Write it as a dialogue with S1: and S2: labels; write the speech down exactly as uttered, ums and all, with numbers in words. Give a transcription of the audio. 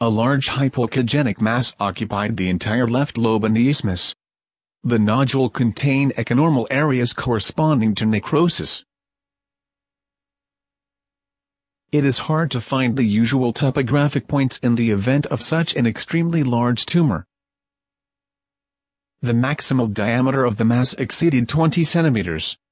S1: A large hypoechogenic mass occupied the entire left lobe and the isthmus. The nodule contained echonormal areas corresponding to necrosis. It is hard to find the usual topographic points in the event of such an extremely large tumor. The maximal diameter of the mass exceeded twenty centimeters.